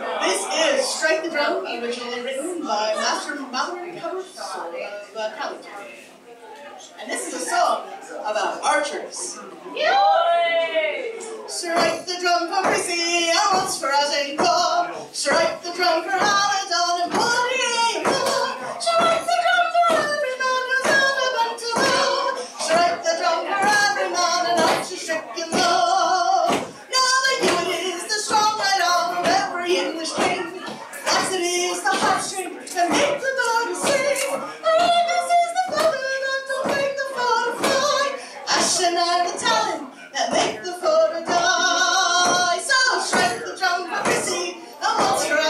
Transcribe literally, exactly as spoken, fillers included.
This is Strike the Drum, originally written by Master Mathurin Kerbusso of uh, Cali. And this is a song about archers. Strike the drum for Prissy, and once for Einigh. Strike the drum for Haladon and Bardic. Strike the drum for every man who's ever been to love. Strike the drum for every man and archer stricken low. Now the unit is the strong right arm of every English king. Laxity is the heartstring that make the daughter sing. And this is the feather that will make the fodder fly. Ashen are the talent that make the fodder die. So strike the drum for Prissy, and once for